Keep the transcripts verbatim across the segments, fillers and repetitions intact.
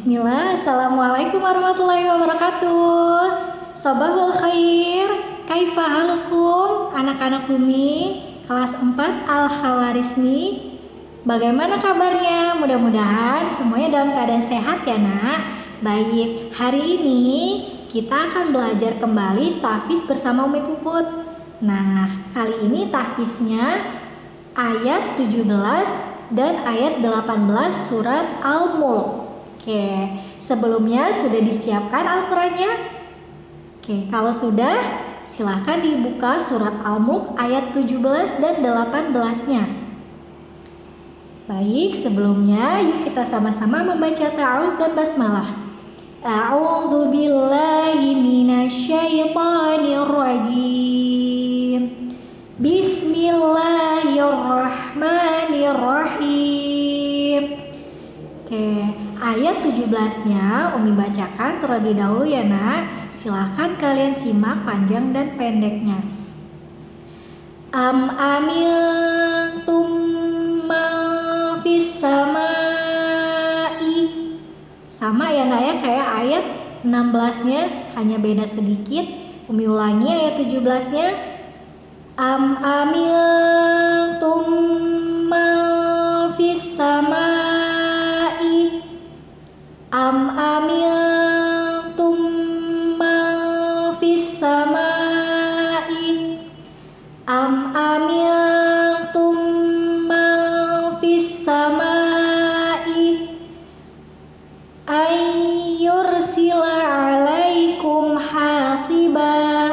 Bismillah, Assalamualaikum warahmatullahi wabarakatuh. Sabahul khair, kaifa halukum anak-anak Umi kelas empat Al-Khawarizmi. Bagaimana kabarnya? Mudah-mudahan semuanya dalam keadaan sehat ya nak. Baik, hari ini kita akan belajar kembali tahfiz bersama Umi Puput. Nah, kali ini tahfiznya ayat tujuh belas dan ayat delapan belas surat Al-Mulk. Oke, sebelumnya sudah disiapkan Al-Qurannya? Oke, kalau sudah, silahkan dibuka surat Al-Mulk ayat tujuh belas dan delapan belas-nya. Baik, sebelumnya yuk kita sama-sama membaca ta'awuz dan basmalah. A'udzu billahi minasyaitonir rajim. Bismillahirrahmanirrahim. Oke, ayat tujuh belas-nya Umi bacakan terlebih dahulu ya nak. Silahkan kalian simak panjang dan pendeknya. Am amiltum man fis samai. Sama ya nak ya, kayak ayat enam belas-nya, hanya beda sedikit. Umi ulangi ayat tujuh belas-nya. Am amiltum man fis samai. Am amiltum man fis samai. Am amiltum man fis samai. Ayyursila alaikum hasiba.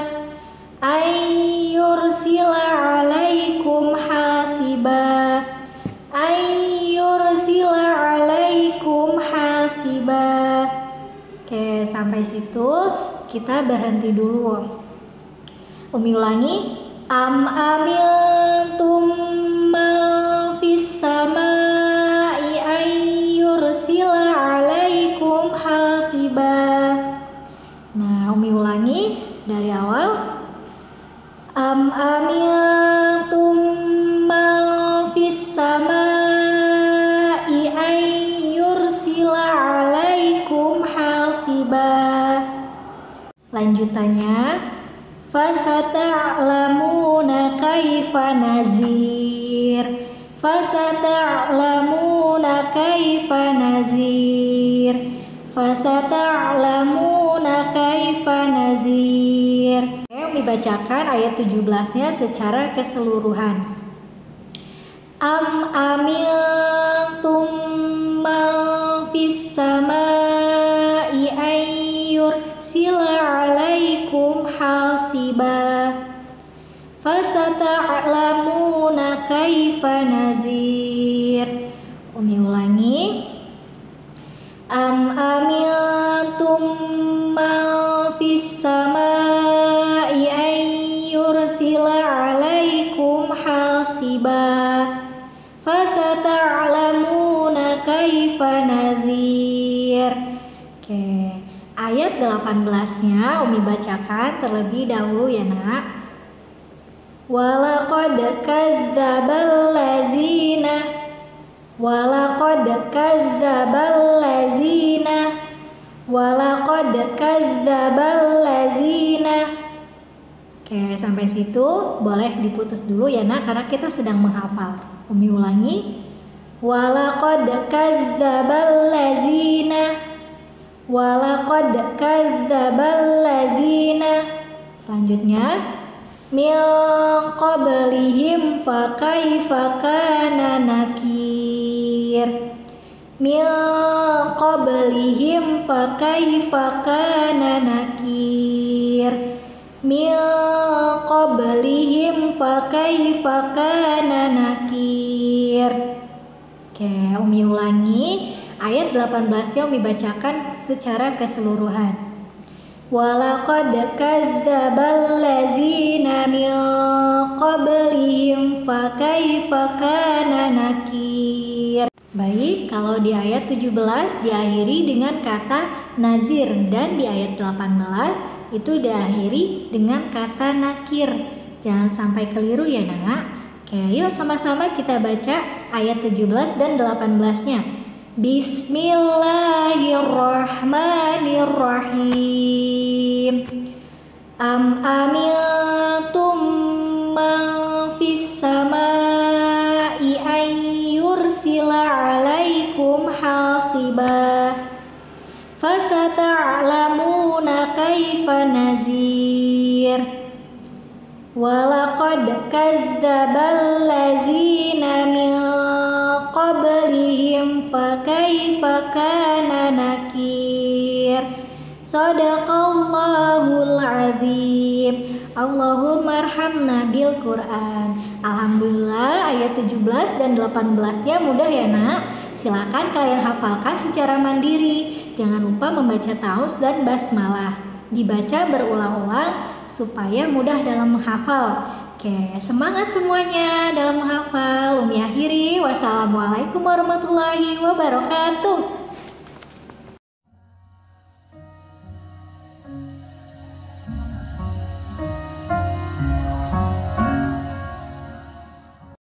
Ayyursila alaikum hasiba. Ayyursila alaikum hasiba. Oke, sampai situ kita berhenti dulu. Umi ulangi. Am amiltum man fis samai ayyursila alaikum hasiba. Nah, Umi ulangi dari awal. Am amiltum man fis samai ayyursila alaikum hasiba. Lanjutannya, fasata'lamuna kaifa nazir. Fasata'lamuna kaifa nazir. Fasata'lamuna kaifa nazir. Umi bacakan ayat tujuh belas-nya secara keseluruhan. Am amiltum man fis samai ayyursila alaikum hasiba. Fasata'lamuna kaifa nazir. Umi ulangi. Am amiltum man fis samai ayyursila alaikum hasiba. Fasata'lamuna kaifa nazir. Oke, ayat delapan belas-nya Umi bacakan terlebih dahulu ya nak. Walaqad kadzdzabal ladzina Walaqad kadzdzabal ladzina Walaqad kadzdzabal ladzina. Oke, sampai situ boleh diputus dulu ya nak, karena kita sedang menghafal. Umi ulangi. Walaqad kadzdzabal ladzina Walaqad kadzdzabal ladzina. Selanjutnya, min qablihim fakaifa kana nakir. Min qablihim fakaifa kana nakir. Min qablihim fakaifa kana nakir. Oke, Umi ulangi ayat delapan belas-nya Umi bacakan secara keseluruhan. Walaqad kadzdzabal ladzina min qablihim fakaifa kana nakir. Baik, kalau di ayat tujuh belas diakhiri dengan kata nazir dan di ayat delapan belas itu diakhiri dengan kata nakir. Jangan sampai keliru ya nak. Oke, yuk sama-sama kita baca ayat tujuh belas dan delapan belas-nya. Bismillahirrahmanirrahim. Am amintum man fis samai ay yursila alaikum hasiba fasata'lamuna kaifa nazir. Walaqad kadzdzabal ladzina min qablihim fakaifa kana nakir. Shadaqallahul azim. Allahumma arhamna bil Quran. Alhamdulillah, ayat tujuh belas dan delapan belas-nya mudah ya nak. Silakan kalian hafalkan secara mandiri. Jangan lupa membaca taus dan basmalah. Dibaca berulang-ulang supaya mudah dalam menghafal. Oke, semangat semuanya dalam menghafal. Umi akhiri, wassalamualaikum warahmatullahi wabarakatuh.